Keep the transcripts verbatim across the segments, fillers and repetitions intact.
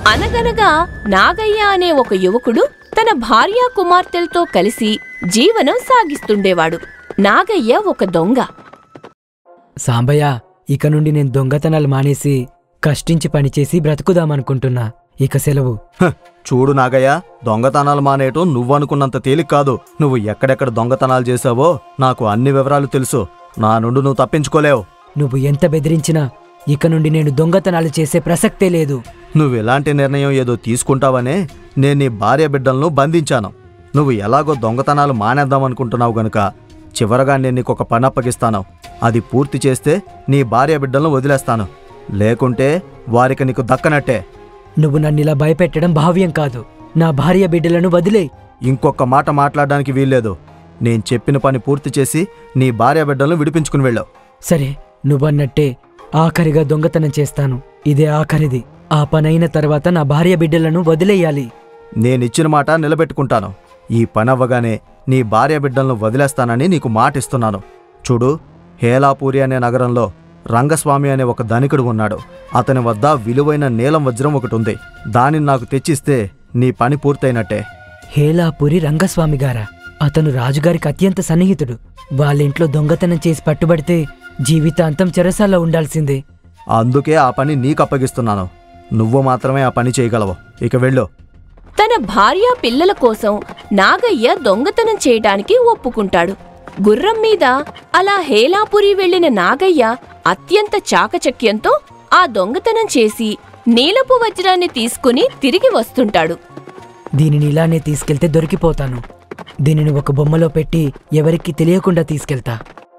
అనగనగా నాగయ్య అనే ఒక యువకుడు తన భార్యా కుమార్తెలతో కలిసి జీవనం సాగిస్తుండేవాడు. నాగయ్య ఒక దొంగ. సాంబయ్య, ఇక నుండి నేను దొంగతనాలు మానేసి కష్టించి పనిచేసి బ్రతుకుదామనుకుంటున్నా. ఇక సెలవు. చూడు నాగయ్య, దొంగతనాలు మానేయటం నువ్వనుకున్నంత తేలిక కాదు. నువ్వు ఎక్కడెక్కడ దొంగతనాలు చేశావో నాకు అన్ని వివరాలు తెలుసు. నా నుండి నువ్వు తప్పించుకోలేవు. నువ్వు ఎంత బెదిరించినా ఇక నుండి నేను దొంగతనాలు చేసే ప్రసక్తే లేదు. నువ్వెలాంటి నిర్ణయం ఏదో తీసుకుంటావనే నేను నీ భార్య బిడ్డలను బంధించాను. నువ్వు ఎలాగో దొంగతనాలు మానేద్దామనుకుంటున్నావు గనుక చివరగా నేను నీకొక పని అప్పగిస్తాను. అది పూర్తి చేస్తే నీ భార్య బిడ్డలను వదిలేస్తాను, లేకుంటే వారికి నీకు దక్కనట్టే. నువ్వు నన్నిలా భయపెట్టడం భావ్యం కాదు. నా భార్య బిడ్డలను వదిలే. ఇంకొక మాట మాట్లాడడానికి వీల్లేదు. నేను చెప్పిన పని పూర్తి చేసి నీ భార్య బిడ్డలను విడిపించుకుని వెళ్ళావు. సరే, నువ్వన్నట్టే ఆఖరిగా దొంగతనం చేస్తాను. ఇదే ఆఖరిది. ఆ పనైన తర్వాత నా భార్య బిడ్డలను వదిలేయాలి. నేనిచ్చిన మాట నిలబెట్టుకుంటాను. ఈ పని అవ్వగానే నీ భార్య బిడ్డలను వదిలేస్తానని నీకు మాటిస్తున్నాను. చూడు, హేలాపూరి అనే నగరంలో రంగస్వామి అనే ఒక ధనికుడు ఉన్నాడు. అతని వద్ద విలువైన నీలం వజ్రం ఒకటి ఉంది. దానిని నాకు తెచ్చిస్తే నీ పని పూర్తయినట్టే. హేలాపూరి రంగస్వామి గారా? అతను రాజుగారికి అత్యంత సన్నిహితుడు. వాళ్ళింట్లో దొంగతనం చేసి పట్టుబడితే జీవితాంతం చెరసాల్లో ఉండాల్సిందే. అందుకే ఆ పని నీకు అప్పగిస్తున్నాను. నువ్వు మాత్రమే ఆ పని చేయగలవు. ఇక వెళ్ళు. తన భార్యా పిల్లల కోసం నాగయ్య దొంగతనం చేయడానికి ఒప్పుకుంటాడు. గుర్రం మీద అలా హేలాపురి వెళ్లిన నాగయ్య అత్యంత చాకచక్యంతో ఆ దొంగతనం చేసి నీలపు వజ్రాన్ని తీసుకుని తిరిగి వస్తుంటాడు. దీనిని ఇలానే తీసుకెళ్తే దొరికిపోతాను. దీనిని ఒక బొమ్మలో పెట్టి ఎవరికీ తెలియకుండా తీసుకెళ్తా.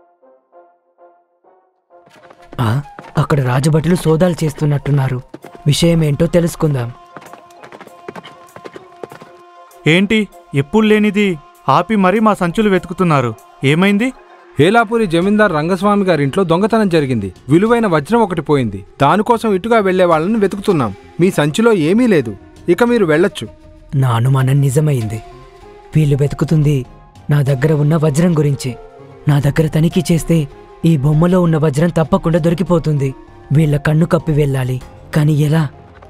ఆ అక్కడ రాజభటులు సోదాలు చేస్తున్నట్టున్నారు. విషయమేంటో తెలుసుకుందాం. ఏంటి ఎప్పుడు లేనిది ఆపి మరీ మా సంచులు వెతుకుతున్నారు? ఏమైంది? హేలాపూరి జమీందార్ రంగస్వామి గారింట్లో దొంగతనం జరిగింది. విలువైన వజ్రం ఒకటి పోయింది. దానికోసం ఇటుగా వెళ్లే వాళ్ళని వెతుకుతున్నాం. మీ సంచిలో ఏమీ లేదు. ఇక మీరు వెళ్ళొచ్చు. నా అనుమానం నిజమైంది. వీళ్ళు వెతుకుతుంది నా దగ్గర ఉన్న వజ్రం గురించి. నా దగ్గర తనిఖీ చేస్తే ఈ బొమ్మలో ఉన్న వజ్రం తప్పకుండా దొరికిపోతుంది. వీళ్ల కన్ను కప్పి వెళ్ళాలి. కాని ఎలా?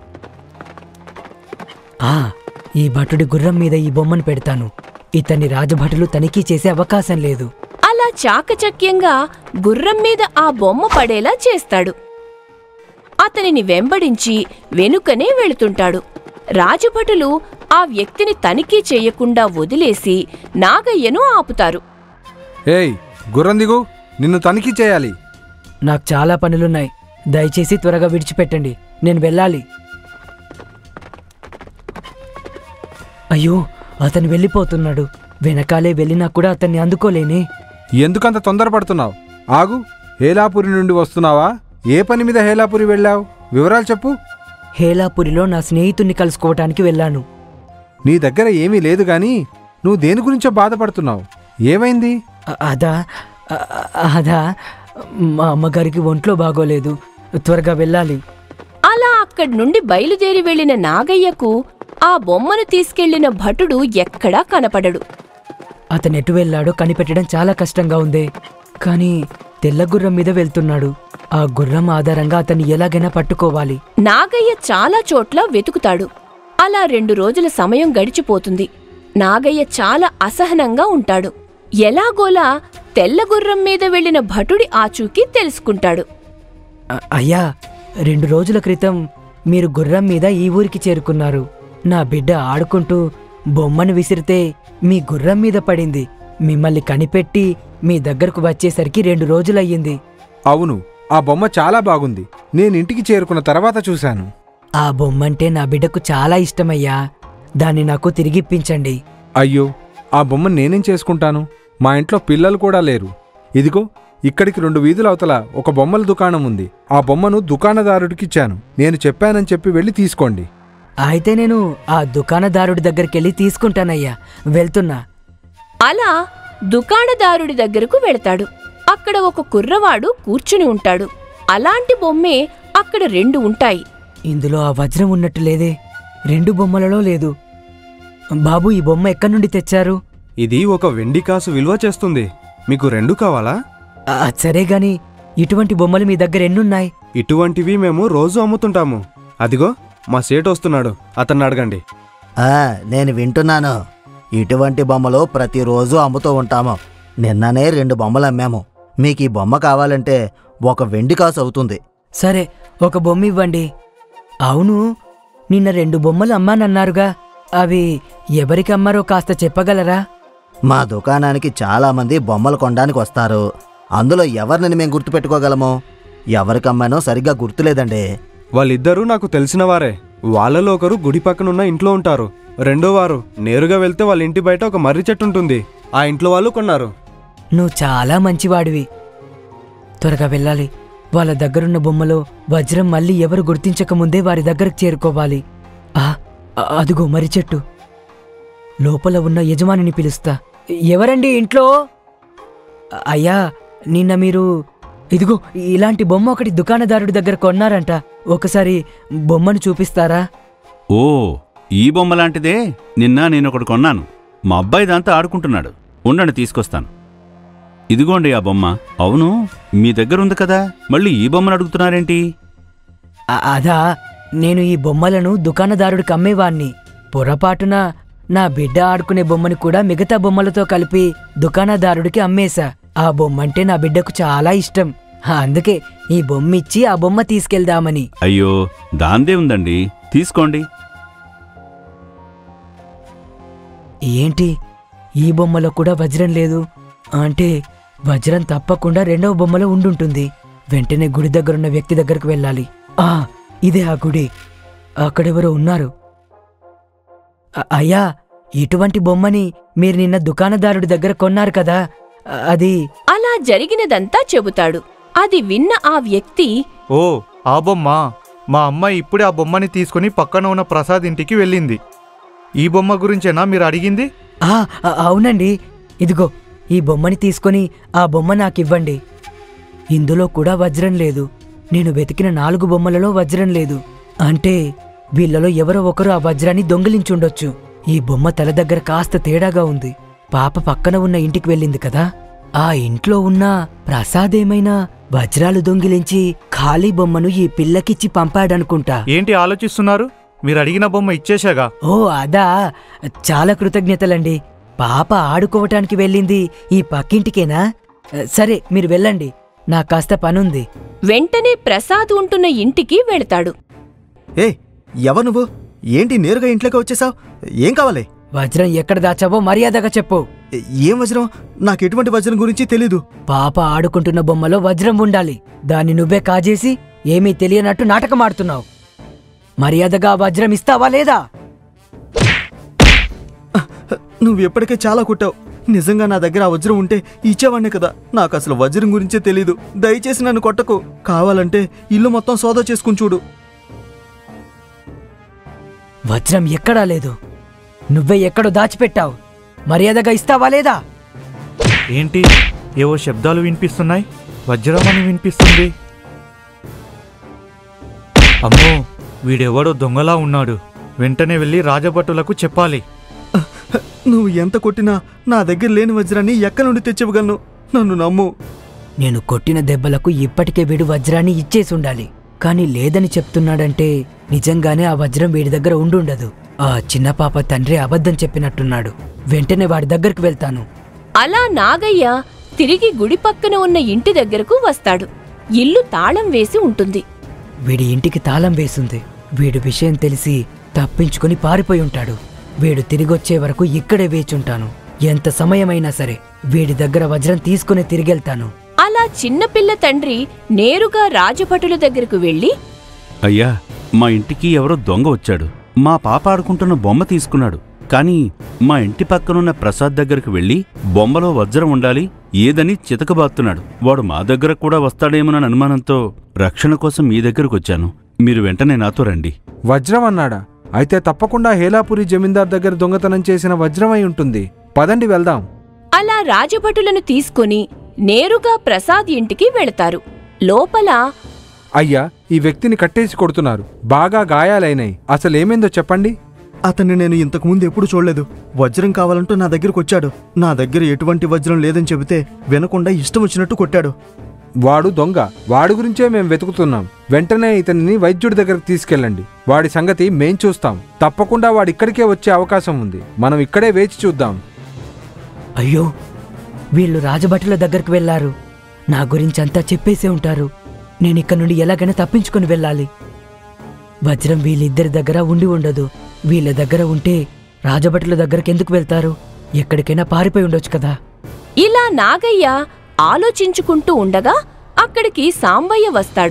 ఆ ఈ భటుడి గుర్రం మీద ఈ బొమ్మను పెడతాను. ఇతన్ని రాజభటులు తనిఖీ చేసే అవకాశం లేదు. అలా చాకచక్యంగా గుర్రం మీద ఆ బొమ్మ పడేలా చేస్తాడు. అతనిని వెంబడించి వెనుకనే వెళుతుంటాడు. రాజభటులు ఆ వ్యక్తిని తనిఖీ చేయకుండా వదిలేసి నాగయ్యను ఆపుతారు. ఏయ్, గుర్రం దిగు. నిన్ను తనిఖీ చేయాలి. నాకు చాలా పనులున్నాయి. దయచేసి త్వరగా విడిచిపెట్టండి. నేను వెళ్ళాలి. అయ్యో, అతను వెళ్ళిపోతున్నాడు. వెనకాలే వెళ్ళినా కూడా అతన్ని అందుకోలేనే. ఎందుకంత తొందరపడుతున్నావు? ఆగు. హేలాపురి నుండి వస్తున్నావా? ఏ పని మీద హేలాపురి వెళ్ళావు? వివరాలు చెప్పు. హేలాపురిలో నా స్నేహితుణ్ణి కలుసుకోవటానికి వెళ్ళాను. నీ దగ్గర ఏమీ లేదు గాని నువ్వు దేని గురించో బాధపడుతున్నావు. ఏమైంది? అదా అదా మా అమ్మగారికి ఒంట్లో బాగోలేదు. త్వరగా వెళ్ళాలి. అలా అక్కడి నుండి బయలుదేరి వెళ్లిన నాగయ్యకు ఆ బొమ్మను తీసుకెళ్లిన భటుడు ఎక్కడా కనపడడు. అతనెటు వెళ్లాడో కనిపెట్టడం చాలా కష్టంగా ఉంది. కాని తెల్ల గుర్రం మీద వెళ్తున్నాడు. ఆ గుర్రం ఆధారంగా అతన్ని ఎలాగైనా పట్టుకోవాలి. నాగయ్య చాలా చోట్ల వెతుకుతాడు. అలా రెండు రోజుల సమయం గడిచిపోతుంది. నాగయ్య చాలా అసహనంగా ఉంటాడు. ఎలాగోలా తెల్లగుర్రం మీద వెళ్లిన భటుడి ఆచూకీ తెలుసుకుంటాడు. అయ్యా, రెండు రోజుల క్రితం మీరు గుర్రం మీద ఈ ఊరికి చేరుకున్నారు. నా బిడ్డ ఆడుకుంటూ బొమ్మను విసిరితే మీ గుర్రం మీద పడింది. మిమ్మల్ని కనిపెట్టి మీ దగ్గరకు వచ్చేసరికి రెండు రోజులయ్యింది. అవును, ఆ బొమ్మ చాలా బాగుంది. నేనింటికి చేరుకున్న తర్వాత చూశాను. ఆ బొమ్మంటే నా బిడ్డకు చాలా ఇష్టమయ్యా. దాన్ని నాకు తిరిగిప్పించండి. అయ్యో, ఆ బొమ్మ నేనేం చేసుకుంటాను? మా ఇంట్లో పిల్లలు కూడా లేరు. ఇదిగో ఇక్కడికి రెండు వీధుల అవతల ఒక బొమ్మల దుకాణం ఉంది. ఆ బొమ్మను దుకాణదారుడికిచ్చాను. నేను చెప్పానని చెప్పి వెళ్ళి తీసుకోండి. అయితే నేను ఆ దుకాణదారుడి దగ్గరికెళ్ళి తీసుకుంటానయ్యా. వెళ్తున్నా. అలా దుకాణదారుడి దగ్గరకు వెళతాడు. అక్కడ ఒక కుర్రవాడు కూర్చుని ఉంటాడు. అలాంటి బొమ్మే అక్కడ రెండు ఉంటాయి. ఇందులో ఆ వజ్రం ఉన్నట్టు లేదే. రెండు బొమ్మలలో లేదు. బాబు, ఈ బొమ్మ ఎక్కడి నుండి తెచ్చారు? ఇది ఒక వెండి కాసు విలువ చేస్తుంది. మీకు రెండు కావాలా? సరే గాని ఇటువంటి బొమ్మలు మీ దగ్గర ఎన్నున్నాయి? ఇటువంటివి మేము రోజు అమ్ముతుంటాము. అదిగో మా సేటు వస్తున్నాడు, అతన్ని అడగండి. ఆ, నేను వింటున్నాను. ఇటువంటి బొమ్మలు ప్రతిరోజు అమ్ముతూ ఉంటాము. నిన్ననే రెండు బొమ్మలు అమ్మాము. మీకు ఈ బొమ్మ కావాలంటే ఒక వెండి కాసు అవుతుంది. సరే, ఒక బొమ్మ ఇవ్వండి. అవును, నిన్న రెండు బొమ్మలు అమ్మానన్నారుగా, అవి ఎవరికి అమ్మారో కాస్త చెప్పగలరా? మా దుకాణానికి చాలామంది బొమ్మలు కొనడానికి వస్తారు. అందులో ఎవరిని మేము గుర్తుపెట్టుకోగలము? ఎవరికమ్మానో సరిగ్గా గుర్తులేదండి. వాళ్ళిద్దరూ నాకు తెలిసిన వారే. వాళ్ళలో ఒకరు గుడి పక్కనున్న ఇంట్లో ఉంటారు. రెండో వారు నేరుగా వెళ్తే వాళ్ళ ఇంటి బయట ఒక మర్రి చెట్టు ఉంటుంది. ఆ ఇంట్లో వాళ్ళు కొన్నారు. నువ్వు చాలా మంచివాడివి. త్వరగా వెళ్ళాలి. వాళ్ళ దగ్గరున్న బొమ్మలో వజ్రం మళ్ళీ ఎవరు గుర్తించకముందే వారి దగ్గరకు చేరుకోవాలి. ఆ అదుగో మర్రి చెట్టు. లోపల ఉన్న యజమానిని పిలుస్తా. ఎవరండి ఇంట్లో? అయ్యా, నిన్న మీరు ఇదిగో ఇలాంటి బొమ్మ ఒకటి దుకాణదారుడి దగ్గర కొన్నారంట. ఒకసారి బొమ్మను చూపిస్తారా? ఓ, ఈ బొమ్మ లాంటిదే నిన్న నేనొకటి కొన్నాను. మా అబ్బాయి దాంతో ఆడుకుంటున్నాడు. ఉండండి, తీసుకొస్తాను. ఇదిగోండి ఆ బొమ్మ. అవును, మీ దగ్గర ఉంది కదా, మళ్ళీ ఈ బొమ్మను అడుగుతున్నారేంటి? అదా, నేను ఈ బొమ్మలను దుకాణదారుడికి అమ్మేవాణ్ణి. పొరపాటున నా బిడ్డ ఆడుకునే బొమ్మని కూడా మిగతా బొమ్మలతో కలిపి దుకాణదారుడికి అమ్మేశా. ఆ బొమ్మంటే నా బిడ్డకు చాలా ఇష్టం. అందుకే ఈ బొమ్మ ఇచ్చి ఆ బొమ్మ తీసుకెళ్దామని. అయ్యో, దాందే ఉందండి, తీసుకోండి. ఏంటి, ఈ బొమ్మలో కూడా వజ్రం లేదు? అంటే వజ్రం తప్పకుండా రెండవ బొమ్మలో ఉండుంటుంది. వెంటనే గుడి దగ్గరున్న వ్యక్తి దగ్గరకు వెళ్ళాలి. ఆ ఇదే ఆ గుడి. అక్కడెవరో ఉన్నారు. అయ్యా, ఇటువంటి బొమ్మని మీరు నిన్న దుకాణదారుడి దగ్గర కొన్నారు కదా, అది... అలా జరిగినదంతా చెబుతాడు. అది విన్న ఆ వ్యక్తి, ఓ, ఆ బొమ్మ. మా అమ్మాయి ఇప్పుడే ఆ బొమ్మని తీసుకుని పక్కన ఉన్న ప్రసాద్ ఇంటికి వెళ్ళింది. ఈ బొమ్మ గురించేనా మీరు అడిగింది? ఆ అవునండి. ఇదిగో ఈ బొమ్మని తీసుకొని ఆ బొమ్మ నాకివ్వండి. ఇందులో కూడా వజ్రం లేదు. నేను వెతికిన నాలుగు బొమ్మలలో వజ్రం లేదు. అంటే వీళ్ళలో ఎవరో ఒకరు ఆ వజ్రాన్ని దొంగిలించుండొచ్చు. ఈ బొమ్మ తల దగ్గర కాస్త తేడాగా ఉంది. పాప పక్కన ఉన్న ఇంటికి వెళ్ళింది కదా, ఆ ఇంట్లో ఉన్న ప్రసాదేమైనా వజ్రాలు దొంగిలించి ఖాళీ బొమ్మను ఈ పిల్లకిచ్చి పంపాడనుకుంటా. ఏంటి ఆలోచిస్తున్నారు? మీరు అడిగిన బొమ్మ ఇచ్చేశాగా. ఓ అదా, చాలా కృతజ్ఞతలండి. పాప ఆడుకోవటానికి వెళ్ళింది ఈ పక్కింటికేనా? సరే, మీరు వెళ్ళండి, నాకు కాస్త పనుంది. వెంటనే ప్రసాద్ ఉంటున్న ఇంటికి వెళతాడు. ఏ, ఎవరు నువ్వు? ఏంటి నేరుగా ఇంట్లోకి వచ్చేసావు? ఏం కావాలి? వజ్రం ఎక్కడ దాచావో మర్యాదగా చెప్పు. ఏం వజ్రం? నాకు ఎటువంటి వజ్రం గురించి తెలీదు. పాప ఆడుకుంటున్న బొమ్మలో వజ్రం ఉండాలి. దాన్ని నువ్వే కాజేసి ఏమీ తెలియనట్టు నాటకమాడుతున్నావు. మర్యాదగా వజ్రం ఇస్తావా లేదా? నువ్వు ఎప్పటికే చాలా కొట్టావు. నిజంగా నా దగ్గర ఆ వజ్రం ఉంటే ఇచ్చేవాడినే కదా. నాకు అసలు వజ్రం గురించే తెలీదు. దయచేసి నన్ను కొట్టకు. కావాలంటే ఇల్లు మొత్తం సోదా చేసుకుని చూడు. వజ్రం ఎక్కడా లేదు. నువ్వే ఎక్కడో దాచిపెట్టావు. మర్యాదగా ఇస్తావా లేదా? ఏంటి, ఏవో శబ్దాలు వినిపిస్తున్నాయి. వజ్రం అని వినిపిస్తుంది. అమ్మో, వీడెవడో దొంగలా ఉన్నాడు. వెంటనే వెళ్ళి రాజభటులకు చెప్పాలి. నువ్వు ఎంత కొట్టినా నా దగ్గర లేని వజ్రాన్ని ఎక్కడి నుండి తెచ్చివ్వగలను? నన్ను నమ్ము. నేను కొట్టిన దెబ్బలకు ఇప్పటికే వీడు వజ్రాన్ని ఇచ్చేసి ఉండాలి. కాని లేదని చెప్తున్నాడంటే నిజంగానే ఆ వజ్రం వీడి దగ్గర ఉండుండదు. ఆ చిన్న పాప తండ్రి అబద్ధం చెప్పినట్టున్నాడు. వెంటనే వాడి దగ్గరకు వెళ్తాను. అలా నాగయ్య తిరిగి గుడి పక్కన ఉన్న ఇంటి దగ్గరకు వస్తాడు. ఇల్లు తాళం వేసి ఉంటుంది. వీడి ఇంటికి తాళం వేసుంది. వీడి విషయం తెలిసి తప్పించుకుని పారిపోయి ఉంటాడు. వీడు తిరిగొచ్చే వరకు ఇక్కడే వేచుంటాను. ఎంత సమయమైనా సరే వీడి దగ్గర వజ్రం తీసుకుని తిరిగెళ్తాను. అలా చిన్నపిల్ల తండ్రి నేరుగా రాజభటుల దగ్గరకు వెళ్లి, అయ్యా, మా ఇంటికి ఎవరో దొంగ వచ్చాడు. మా పాప ఆడుకుంటున్న బొమ్మ తీసుకున్నాడు. కాని మా ఇంటి పక్కనున్న ప్రసాద్ దగ్గరకు వెళ్ళి బొమ్మలో వజ్రం ఉండాలి ఏదని చితకబాతున్నాడు. వాడు మా దగ్గర కూడా వస్తాడేమోనని అనుమానంతో రక్షణ కోసం మీ దగ్గరకొచ్చాను. మీరు వెంటనే నాతో రండి. వజ్రం అన్నాడా? అయితే తప్పకుండా హేలాపురి జమీందార్ దగ్గర దొంగతనం చేసిన వజ్రమై ఉంటుంది. పదండి వెళ్దాం. అలా రాజభటులను తీసుకుని నేరుగా ప్రసాద్ ఇంటికి వెళతారు. లోపల, అయ్యా, ఈ వ్యక్తిని కట్టేసి కొడుతున్నారు. బాగా గాయాలైనాయి. అసలేమైందో చెప్పండి. అతన్ని నేను ఇంతకుముందు ఎప్పుడు చూడలేదు. వజ్రం కావాలంటూ నా దగ్గరకు వచ్చాడు. నా దగ్గర ఎటువంటి వజ్రం లేదని చెబితే వినకుండా ఇష్టం వచ్చినట్టు కొట్టాడు. వాడు దొంగ. వాడి గురించే మేం వెతుకుతున్నాం. వెంటనే ఇతన్ని వైద్యుడి దగ్గరకు తీసుకెళ్ళండి. వాడి సంగతి మేం చూస్తాం. తప్పకుండా వాడి ఇక్కడికే వచ్చే అవకాశం ఉంది. మనం ఇక్కడే వేచి చూద్దాం. అయ్యో, వీళ్ళు రాజభటుల దగ్గరకు వెళ్లారు. నా గురించి అంతా చెప్పేసే ఉంటారు. నేను ఇక్కడ నుండి ఎలాగైనా తప్పించుకుని వెళ్ళాలి. వజ్రం వీళ్ళిద్దరి దగ్గర ఉండి ఉండదు. వీళ్ళ దగ్గర ఉంటే రాజభటుల దగ్గరకు ఎందుకు వెళ్తారు? ఎక్కడికైనా పారిపోయి ఉండొచ్చు కదా. ఇలా నాగయ్య ఆలోచించుకుంటూ ఉండగా అక్కడికి సాంబయ్య వస్తాడు.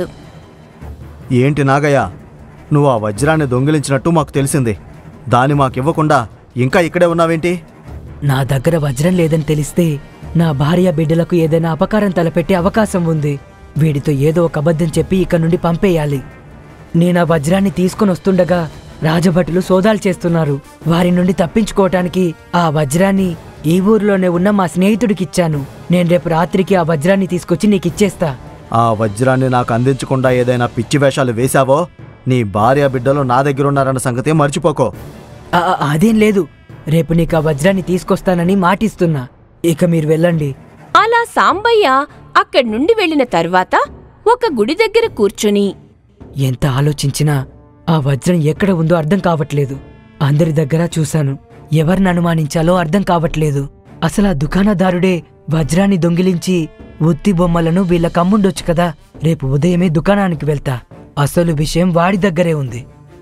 ఏంటి నాగయ్య, నువ్వు ఆ వజ్రాన్ని దొంగిలించినట్టు మాకు తెలిసింది. దాన్ని మాకివ్వకుండా ఇంకా ఇక్కడే ఉన్నావేంటి? నా దగ్గర వజ్రం లేదని తెలిస్తే నా భార్య బిడ్డలకు ఏదైనా అపకారం తలపెట్టే అవకాశం ఉంది. వీడితో ఏదో ఒక అబద్ధం చెప్పి ఇక్కడ నుండి పంపేయాలి. నేను ఆ వజ్రాన్ని తీసుకుని వస్తుండగా రాజభటులు సోదాలు చేస్తున్నారు. వారి నుండి తప్పించుకోవటానికి ఆ వజ్రాన్ని ఈ ఊరిలోనే ఉన్న మా స్నేహితుడికిచ్చాను. నేను రేపు రాత్రికి ఆ వజ్రాన్ని తీసుకొచ్చి నీకిచ్చేస్తా. ఆ వజ్రాన్ని నాకు అందించకుండా ఏదైనా పిచ్చి వేషాలు వేశావో నీ భార్య బిడ్డలు నా దగ్గరున్నారన్న సంగతి మర్చిపోకో. ఆ, అదేం లేదు. రేపు నీకు ఆ వజ్రాన్ని తీసుకొస్తానని మాటిస్తున్నా. ఇక మీరు వెళ్ళండి. అలా సాంబయ్య అక్కడి నుండి వెళ్లిన తర్వాత ఒక గుడి దగ్గర కూర్చుని ఎంత ఆలోచించినా ఆ వజ్రం ఎక్కడ ఉందో అర్థం కావట్లేదు. అందరి దగ్గర చూశాను. ఎవరిని అనుమానించాలో అర్థం కావట్లేదు. అసలు ఆ దుకాణదారుడే వజ్రాన్ని దొంగిలించి ఉత్తి బొమ్మలను వీళ్ళ కమ్ముండొచ్చు కదా. రేపు ఉదయమే దుకాణానికి వెళ్తా. అసలు విషయం వాడి దగ్గరే ఉంది.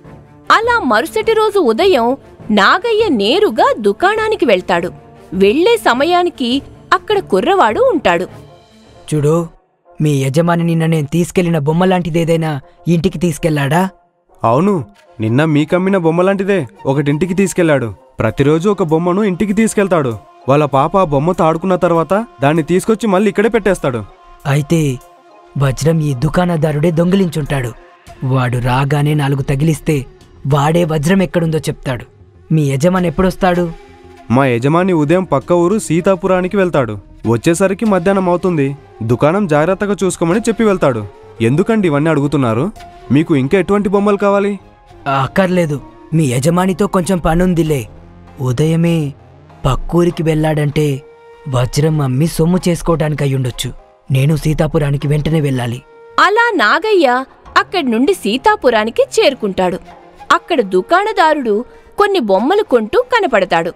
అలా మరుసటి రోజు ఉదయం నాగయ్య నేరుగా దుకాణానికి వెళ్తాడు. వెళ్లే సమయానికి అక్కడ కుర్రవాడు ఉంటాడు. చూడు, మీ యజమాని నిన్న నేను తీసుకెళ్లిన బొమ్మలాంటిదేదైనా ఇంటికి తీసుకెళ్లాడా? అవును, నిన్న మీకమ్మిన బొమ్మలాంటిదే ఒకటింటికి తీసుకెళ్లాడు. ప్రతిరోజు ఒక బొమ్మను ఇంటికి తీసుకెళ్తాడు. వాళ్ళ పాప ఆ బొమ్మతో ఆడుకున్న తర్వాత దాన్ని తీసుకొచ్చి మళ్ళీ ఇక్కడే పెట్టేస్తాడు. అయితే వజ్రం ఈ దుకాణదారుడే దొంగిలించుంటాడు. వాడు రాగానే నాలుగు తగిలిస్తే వాడే వజ్రం ఎక్కడుందో చెప్తాడు. మీ యజమాని ఎప్పుడొస్తాడు? మా యజమాని ఉదయం పక్క ఊరు సీతాపురానికి వెళ్తాడు. వచ్చేసరికి మధ్యాహ్నం అవుతుంది. దుకాణం జాగ్రత్తగా చూసుకోమని చెప్పి వెళ్తాడు. ఎందుకండి ఇవన్నీ అడుగుతున్నారు? మీకు ఇంకా ఎటువంటి బొమ్మలు కావాలి? అక్కర్లేదు. మీ యజమానితో కొంచెం పనుందిలే. ఉదయమే పక్కూరికి వెళ్ళాడంటే వజ్రం అమ్మి సొమ్ము చేసుకోవడానికి అయ్యుండొచ్చు. నేను సీతాపురానికి వెంటనే వెళ్ళాలి. అలా నాగయ్య అక్కడి నుండి సీతాపురానికి చేరుకుంటాడు. అక్కడ దుకాణదారుడు కొన్ని బొమ్మలు కొంటూ కనపడతాడు.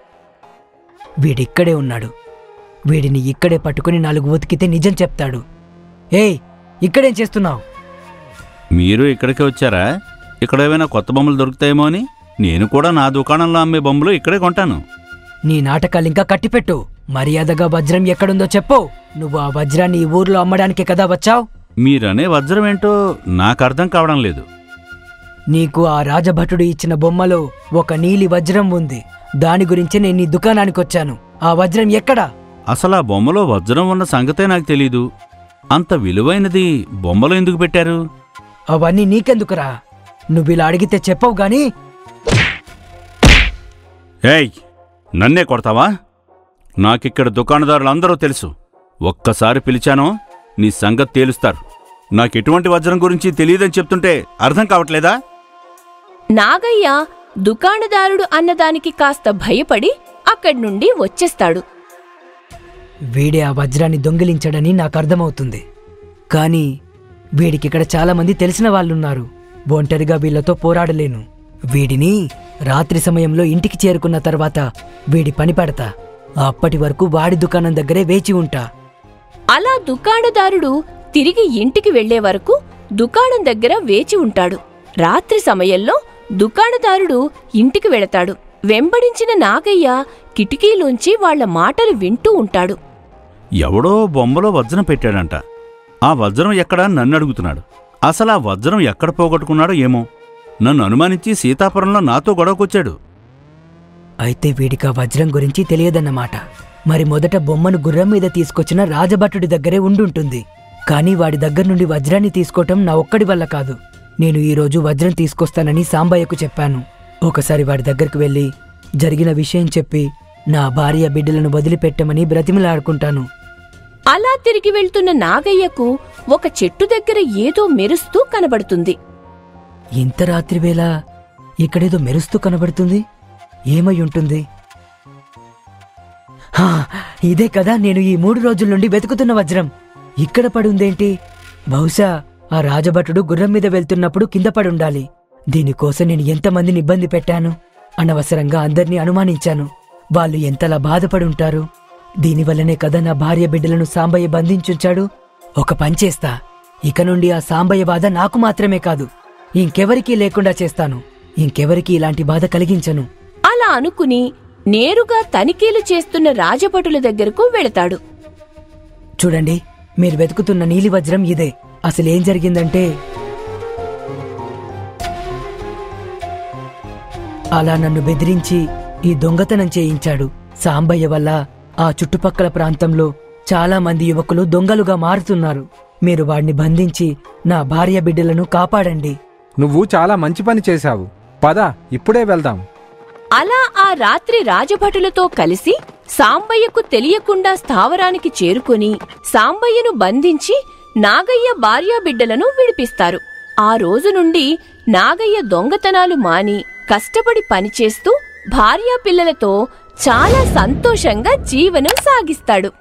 వీడిక్కడే ఉన్నాడు. వీడిని ఇక్కడే పట్టుకుని నాలుగు ఉతికితే నిజం చెప్తాడు. ఏయ్, ఇక్కడేం చేస్తున్నావు? మీరు ఇక్కడికే వచ్చారా? ఇక్కడ ఏమైనా కొత్త బొమ్మలు దొరుకుతాయేమో అని. నేను కూడా నా దుకాణంలో అమ్మే బొమ్మలు ఇక్కడే కొంటాను. నీ నాటకాలింకా కట్టిపెట్టు. మర్యాదగా వజ్రం ఎక్కడుందో చెప్పు. నువ్వు ఆ వజ్రాన్ని ఈ ఊర్లో అమ్మడానికే కదా వచ్చావు? మీరనే వజ్రం ఏంటో నాకు అర్థం కావడం లేదు. నీకు ఆ రాజభటుడు ఇచ్చిన బొమ్మలో ఒక నీలి వజ్రం ఉంది. దాని గురించే నేను నీ దుకాణానికొచ్చాను. ఆ వజ్రం ఎక్కడా? అసలు ఆ బొమ్మలో వజ్రం ఉన్న సంగతే నాకు తెలీదు. అంత విలువైనది బొమ్మలో ఎందుకు పెట్టారు? అవన్నీ నీకెందుకురా? నువ్విలా అడిగితే చెప్పవు గాని. ఏయ్, నన్నే కొడతావా? నాకిక్కడ దుకాణదారులందరూ తెలుసు. ఒక్కసారి పిలిచానో నీ సంగతి తేలుస్తారు. నాకెటువంటి వజ్రం గురించి తెలియదని చెప్తుంటే అర్థం కావట్లేదా? నాగయ్య దుకాణదారుడు అన్నదానికి కాస్త భయపడి అక్కడి నుండి వచ్చేస్తాడు. వీడే ఆ వజ్రాన్ని దొంగిలించాడని నాకు అర్థమవుతుంది. కానీ వీడికిక్కడ చాలామంది తెలిసిన వాళ్ళున్నారు. ఒంటరిగా వీళ్లతో పోరాడలేను. వీడిని రాత్రి సమయంలో ఇంటికి చేరుకున్న తర్వాత వీడి పని పెడతా. అప్పటి వరకు వాడి దుకాణం దగ్గరే వేచి ఉంటా. అలా దుకాణదారుడు తిరిగి ఇంటికి వెళ్లే వరకు దుకాణం దగ్గర వేచి ఉంటాడు. రాత్రి సమయంలో దుకాణదారుడు ఇంటికి వెళతాడు. వెంబడించిన నాగయ్య కిటికీలోంచి వాళ్ల మాటలు వింటూ ఉంటాడు. ఎవడో బొమ్మలో వజ్రం పెట్టాడంట. ఆ వజ్రం ఎక్కడా నన్ను అడుగుతున్నాడు. అసలు ఆ వజ్రం ఎక్కడ పోగొట్టుకున్నాడో ఏమో. నన్ను అనుమానించి సీతాపురంలో నాతో గొడవకొచ్చాడు. అయితే వీడికి ఆ వజ్రం గురించి తెలియదన్నమాట. మరి మొదట బొమ్మను గుర్రం మీద తీసుకొచ్చిన రాజభటుడి దగ్గరే ఉండుంటుంది. కానీ వాడి దగ్గర నుండి వజ్రాన్ని తీసుకోవటం నా ఒక్కడి వల్ల కాదు. నేను ఈరోజు వజ్రం తీసుకొస్తానని సాంబయ్యకు చెప్పాను. ఒకసారి వాడి దగ్గరకు వెళ్ళి జరిగిన విషయం చెప్పి నా భార్య బిడ్డలను వదిలిపెట్టమని బ్రతిమలాడుకుంటాను. అలా తిరిగి వెళ్తున్న నాగయ్యకు ఒక చెట్టు దగ్గర ఏదో మెరుస్తూ కనబడుతుంది. ఇంత రాత్రివేళ ఇక్కడేదో మెరుస్తూ కనబడుతుంది. ఏమై ఉంటుంది? హా, ఇదే కదా నేను ఈ మూడు రోజుల నుండి వెతుకుతున్న వజ్రం. ఇక్కడ పడుందేంటి? బహుశా ఆ రాజభటుడు గుర్రం మీద వెళ్తున్నప్పుడు కింద పడుండాలి. దీనికోసం నేను ఎంతమందిని ఇబ్బంది పెట్టాను. అనవసరంగా అందర్నీ అనుమానించాను. వాళ్ళు ఎంతలా బాధపడుంటారు. దీనివల్లనే కదా నా భార్య బిడ్డలను సాంబయ్య బంధించుంచాడు. ఒక పంచేస్తా. ఇక నుండి ఆ సాంబయ్య బాధ నాకు మాత్రమే కాదు, ఇంకెవరికీ లేకుండా చేస్తాను. ఇంకెవరికీ ఇలాంటి బాధ కలిగించను. అలా అనుకుని నేరుగా తనిఖీలు చేస్తున్న రాజభటుల దగ్గరకు వెళతాడు. చూడండి, మీరు వెతుకుతున్న నీలివజ్రం ఇదే. అసలేం జరిగిందంటే, అలా నన్ను బెదిరించి ఈ దొంగతనం చేయించాడు. సాంబయ్య వల్ల ఆ చుట్టుపక్కల ప్రాంతంలో చాలా మంది యువకులు దొంగలుగా మారుతున్నారు. మీరు వాడిని బంధించి నా భార్య బిడ్డలను కాపాడండి. నువ్వు చాలా మంచి పని చేశావు. పద, ఇప్పుడే వెళ్దాం. అలా ఆ రాత్రి రాజభటులతో కలిసి సాంబయ్యకు తెలియకుండా స్థావరానికి చేరుకుని సాంబయ్యను బంధించి నాగయ్య భార్యాబిడ్డలను విడిపిస్తారు. ఆ రోజు నుండి నాగయ్య దొంగతనాలు మాని కష్టపడి పనిచేస్తూ భార్యాపిల్లలతో చాలా సంతోషంగా జీవనం సాగిస్తాడు.